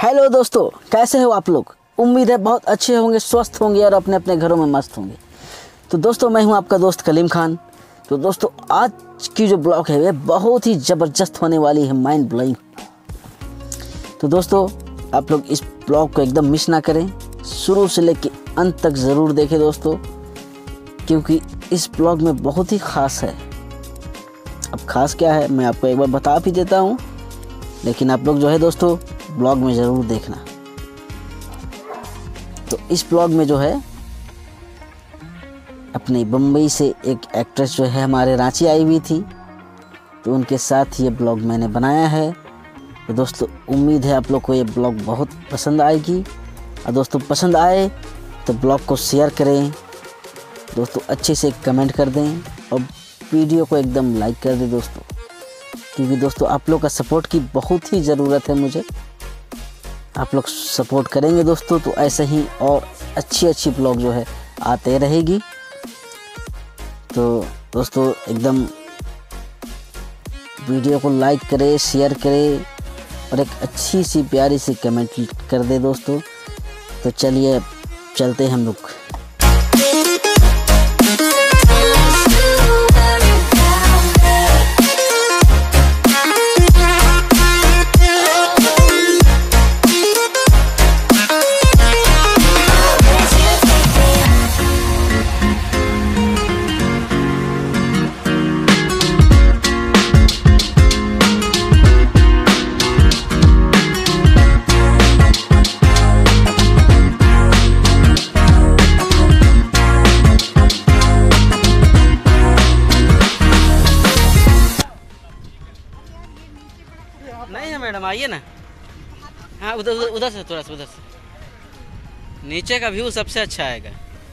Hello दोस्तों, कैसे हो आप लोग। उम्मीद है बहुत अच्छे होंगे, स्वस्थ होंगे और अपने अपने घरों में मस्त होंगे। तो दोस्तों, मैं हूं आपका दोस्त कलीम खान। तो दोस्तों, आज की जो ब्लॉग है वे बहुत ही ज़बरदस्त होने वाली है, माइंड ब्लोइंग। तो दोस्तों, आप लोग इस ब्लॉग को एकदम मिस ना करें, शुरू से लेकर अंत तक ज़रूर देखें दोस्तों, क्योंकि इस ब्लॉग में बहुत ही ख़ास है। अब ख़ास क्या है मैं आपको एक बार बता भी देता हूँ, लेकिन आप लोग जो है दोस्तों ब्लॉग में ज़रूर देखना। तो इस ब्लॉग में जो है अपनी बम्बई से एक एक्ट्रेस जो है हमारे रांची आई हुई थी, तो उनके साथ ये ब्लॉग मैंने बनाया है। तो दोस्तों, उम्मीद है आप लोग को ये ब्लॉग बहुत पसंद आएगी। और दोस्तों, पसंद आए तो ब्लॉग को शेयर करें दोस्तों, अच्छे से कमेंट कर दें और वीडियो को एकदम लाइक कर दें दोस्तों, क्योंकि दोस्तों आप लोग का सपोर्ट की बहुत ही ज़रूरत है मुझे। आप लोग सपोर्ट करेंगे दोस्तों तो ऐसे ही और अच्छी ब्लॉग जो है आते रहेगी। तो दोस्तों, एकदम वीडियो को लाइक करें, शेयर करें और एक अच्छी सी प्यारी सी कमेंट कर दे दोस्तों। तो चलिए चलते हैं हम लोग। नहीं है मैडम, आइए ना। हाँ, उधर से थोड़ा सा उधर से नीचे का व्यू सबसे अच्छा आएगा।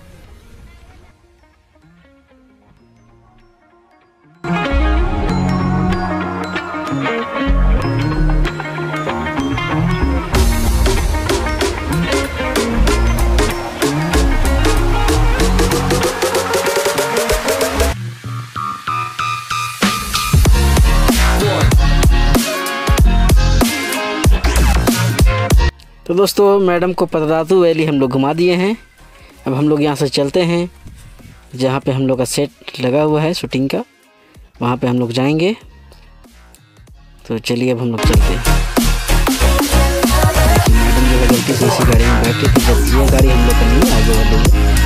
तो दोस्तों, मैडम को पतरातू वैली हम लोग घुमा दिए हैं। अब हम लोग यहाँ से चलते हैं जहाँ पे हम लोग का सेट लगा हुआ है शूटिंग का, वहाँ पे हम लोग जाएंगे। तो चलिए अब हम लोग चलते हैं। मैडम जो है गलती से इसी गाड़ी में बैठी थी, जब ये गाड़ी हम लोग का नहीं आगे वाली है।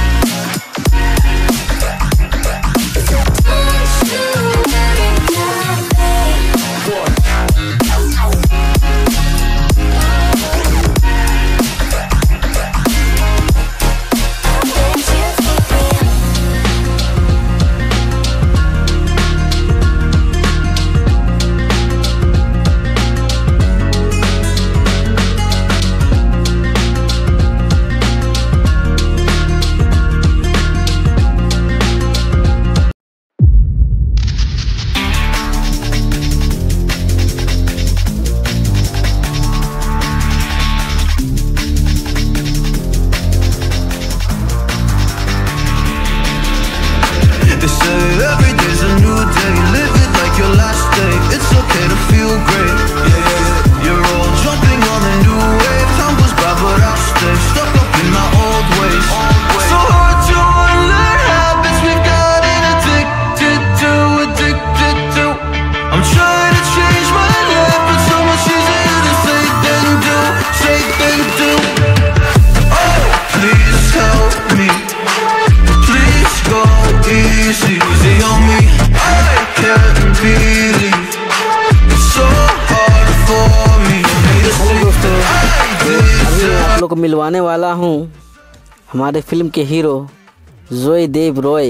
को मिलवाने वाला हूँ हमारे फिल्म के हीरो जोई देव रॉय।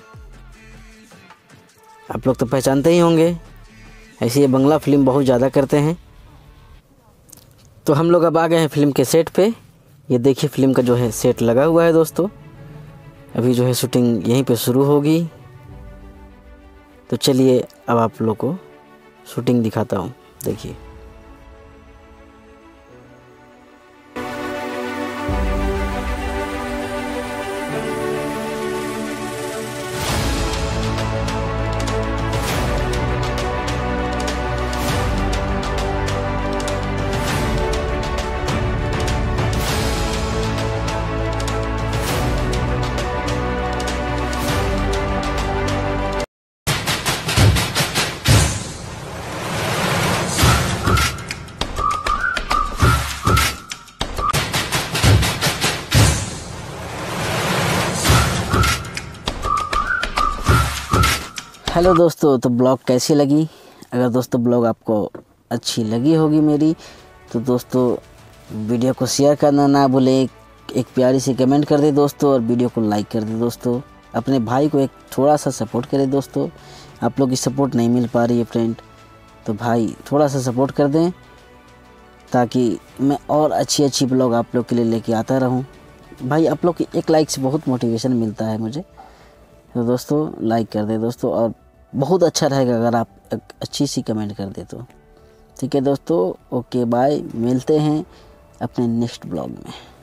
आप लोग तो पहचानते ही होंगे, ऐसे ये बंगला फिल्म बहुत ज़्यादा करते हैं। तो हम लोग अब आ गए हैं फिल्म के सेट पे। ये देखिए फिल्म का जो है सेट लगा हुआ है दोस्तों। अभी जो है शूटिंग यहीं पे शुरू होगी। तो चलिए अब आप लोग को शूटिंग दिखाता हूँ, देखिए। हेलो दोस्तों, तो ब्लॉग कैसी लगी? अगर दोस्तों ब्लॉग आपको अच्छी लगी होगी मेरी, तो दोस्तों वीडियो को शेयर करना ना भूलें, एक प्यारी सी कमेंट कर दे दोस्तों, और वीडियो को लाइक कर दे दोस्तों। अपने भाई को एक थोड़ा सा सपोर्ट करें दोस्तों, आप लोग की सपोर्ट नहीं मिल पा रही है फ्रेंड, तो भाई थोड़ा सा सपोर्ट कर दें ताकि मैं और अच्छी ब्लॉग आप लोग के लिए लेके आता रहूं। भाई आप लोग की एक लाइक से बहुत मोटिवेशन मिलता है मुझे, तो दोस्तों लाइक कर दे दोस्तों, और बहुत अच्छा रहेगा अगर आप एक अच्छी सी कमेंट कर दे तो। ठीक है दोस्तों, ओके बाय, मिलते हैं अपने नेक्स्ट ब्लॉग में।